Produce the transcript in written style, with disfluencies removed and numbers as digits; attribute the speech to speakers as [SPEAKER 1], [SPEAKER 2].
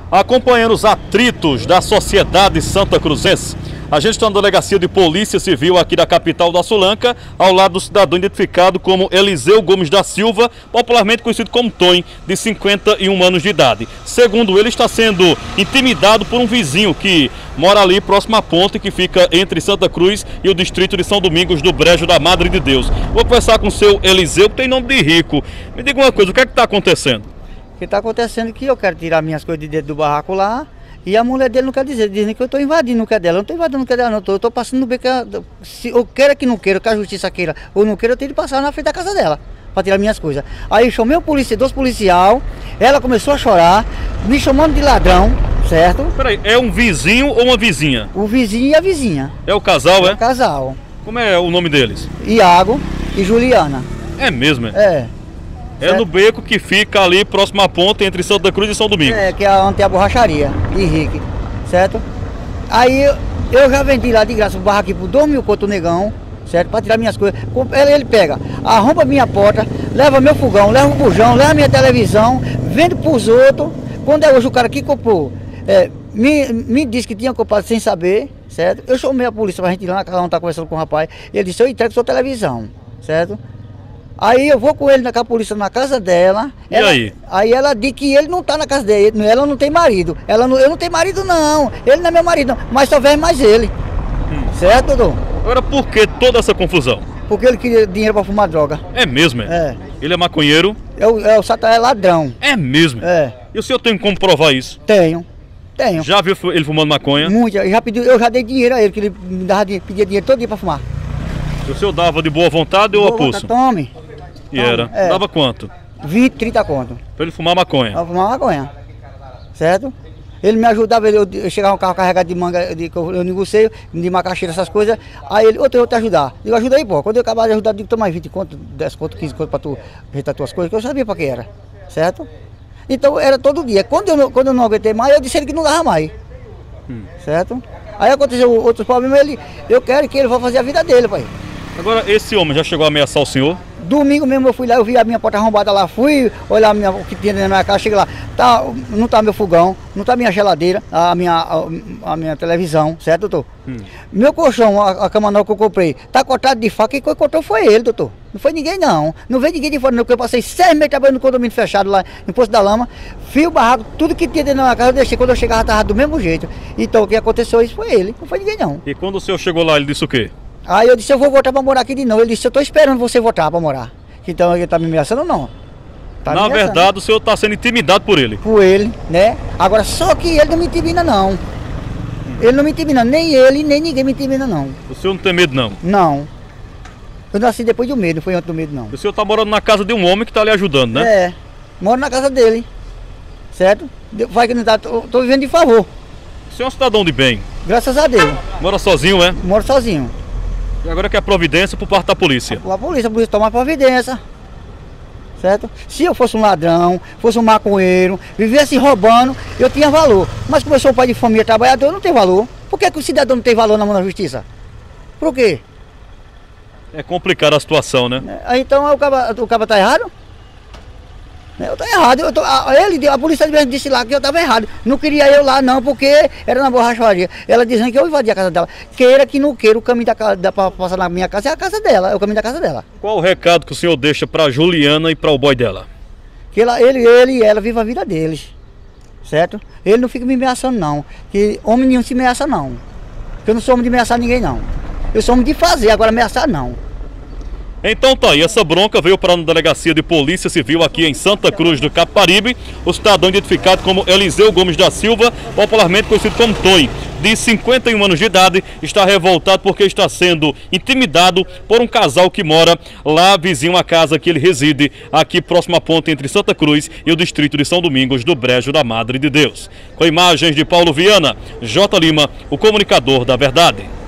[SPEAKER 1] Acompanhando os atritos da sociedade santacruzense, a gente está na delegacia de polícia civil aqui da capital da Sulanca, ao lado do cidadão identificado como Eliseu Gomes da Silva, popularmente conhecido como Tonho, de 51 anos de idade. Segundo ele, está sendo intimidado por um vizinho que mora ali próximo à ponte que fica entre Santa Cruz e o distrito de São Domingos do Brejo da Madre de Deus. Vou conversar com o seu Eliseu, que tem nome de rico. Me diga uma coisa, o que é que está acontecendo?
[SPEAKER 2] O que está acontecendo é que eu quero tirar minhas coisas de dentro do barraco lá e a mulher dele não quer dizer, dizem que eu estou invadindo o que é dela. Eu não estou invadindo o que é dela, não. Eu estou passando no beco. Se eu quero que não queira, que a justiça queira ou não queira, eu tenho que passar na frente da casa dela para tirar minhas coisas. Aí eu chamei o polícia, dois policial, ela começou a chorar, me chamando de ladrão, certo?
[SPEAKER 1] Peraí, é um vizinho ou uma vizinha?
[SPEAKER 2] O vizinho e a vizinha.
[SPEAKER 1] É o casal, é?
[SPEAKER 2] O casal.
[SPEAKER 1] Como é o nome deles?
[SPEAKER 2] Iago e Juliana.
[SPEAKER 1] É mesmo, é?
[SPEAKER 2] É.
[SPEAKER 1] É no beco que fica ali próximo à ponte entre Santa Cruz e São Domingos.
[SPEAKER 2] É, que é onde tem a borracharia, Henrique, certo? Aí eu já vendi lá de graça o barraquinho por 2 mil conto negão, certo? Para tirar minhas coisas. Ele pega, arromba minha porta, leva meu fogão, leva o bujão, leva minha televisão, vende pros outros. Quando é hoje o cara que comprou, me disse que tinha comprado sem saber, certo? Eu chamei a polícia pra gente ir lá na casa onde tá conversando com o rapaz. Ele disse, eu entrego sua televisão, certo? Aí eu vou com ele com a polícia na casa dela.
[SPEAKER 1] E aí?
[SPEAKER 2] Aí ela diz que ele não tá na casa dele, ela não tem marido. Eu não tenho marido não, ele não é meu marido não, mas só vem mais ele. Certo, doutor?
[SPEAKER 1] Agora, por que toda essa confusão?
[SPEAKER 2] Porque ele queria dinheiro para fumar droga.
[SPEAKER 1] É mesmo, é?
[SPEAKER 2] É.
[SPEAKER 1] Ele é maconheiro?
[SPEAKER 2] O Satanás é ladrão.
[SPEAKER 1] É mesmo?
[SPEAKER 2] É.
[SPEAKER 1] E o senhor tem como provar isso?
[SPEAKER 2] Tenho.
[SPEAKER 1] Já viu ele fumando maconha?
[SPEAKER 2] Muito, eu já dei dinheiro a ele, que ele me dava, pedia dinheiro todo dia para fumar.
[SPEAKER 1] E o senhor dava de boa vontade ou a pulso?
[SPEAKER 2] Tome.
[SPEAKER 1] E era?
[SPEAKER 2] É.
[SPEAKER 1] Dava quanto?
[SPEAKER 2] 20, 30 conto.
[SPEAKER 1] Pra ele fumar maconha?
[SPEAKER 2] Pra fumar maconha. Certo? Ele me ajudava, eu chegava um carro carregado de manga, que eu negociei, de macaxeira, essas coisas. Aí ele, eu vou te ajudar. Eu digo, ajuda aí, pô. Quando eu acabar de ajudar, eu digo, toma mais 20 conto, 10 conto, 15 conto pra tu ajeitar tuas coisas, que eu sabia pra que era. Certo? Então era todo dia. Quando eu não aguentei mais, eu disse ele que não dava mais. Certo? Aí aconteceu outros problemas, eu quero que ele vá fazer a vida dele, pai.
[SPEAKER 1] Agora, esse homem já chegou a ameaçar o senhor?
[SPEAKER 2] Domingo mesmo eu fui lá, eu vi a minha porta arrombada lá, fui olhar o que tinha dentro da minha casa, cheguei lá, não tá meu fogão, não tá minha geladeira, a minha televisão, certo, doutor? Meu colchão, a cama nova que eu comprei, tá cortado de faca, quem cortou foi ele, doutor. Não foi ninguém não, não veio ninguém de fora não, porque eu passei 6 meses trabalhando no condomínio fechado lá em Poço da Lama, fio, barraco, tudo que tinha dentro da minha casa eu deixei, quando eu chegava tava do mesmo jeito. Então o que aconteceu isso foi ele, não foi ninguém não.
[SPEAKER 1] E quando o senhor chegou lá, ele disse o quê?
[SPEAKER 2] Aí eu disse, eu vou voltar para morar aqui de novo. Ele disse, eu estou esperando você voltar para morar. Então ele está me ameaçando ou não?
[SPEAKER 1] Na verdade, o senhor está sendo intimidado por ele.
[SPEAKER 2] Por ele, né? Agora, só que ele não me intimida não. Ele não me intimida, nem ele, nem ninguém me intimida não.
[SPEAKER 1] O senhor não tem medo não?
[SPEAKER 2] Não. Eu nasci depois do medo, não foi antes do medo não.
[SPEAKER 1] O senhor está morando na casa de um homem que está lhe ajudando, né?
[SPEAKER 2] É, moro na casa dele. Certo? Vai que não tá, tô vivendo de favor.
[SPEAKER 1] O senhor é um cidadão de bem?
[SPEAKER 2] Graças a Deus.
[SPEAKER 1] Mora sozinho, é?
[SPEAKER 2] Moro sozinho.
[SPEAKER 1] E agora quer providência por parte da polícia?
[SPEAKER 2] A polícia toma providência, certo? Se eu fosse um ladrão, fosse um maconheiro, vivesse roubando, eu tinha valor. Mas como eu sou um pai de família trabalhador, eu não tenho valor. Por que o cidadão não tem valor na mão da justiça? Por quê?
[SPEAKER 1] É complicada a situação, né?
[SPEAKER 2] Então o cara tá errado? Eu tô errado, a polícia disse lá que eu tava errado. Não queria eu lá não, porque era na borracharia. Ela dizendo que eu invadi a casa dela. Queira que não queira, o caminho da casa pra passar na minha casa é a casa dela, é o caminho da casa dela.
[SPEAKER 1] Qual o recado que o senhor deixa pra Juliana e para o boy dela?
[SPEAKER 2] Que ele e ela vivem a vida deles, certo? Ele não fica me ameaçando não, que homem nenhum se ameaça não. Que eu não sou homem de ameaçar ninguém não. Eu sou homem de fazer, agora ameaçar não.
[SPEAKER 1] Então tá aí, essa bronca veio para a delegacia de polícia civil aqui em Santa Cruz do Capibaribe. O cidadão identificado como Eliseu Gomes da Silva, popularmente conhecido como Tonho, de 51 anos de idade, está revoltado porque está sendo intimidado por um casal que mora lá vizinho à casa que ele reside, aqui próximo à ponte entre Santa Cruz e o distrito de São Domingos do Brejo da Madre de Deus. Com imagens de Paulo Viana, J. Lima, o comunicador da verdade.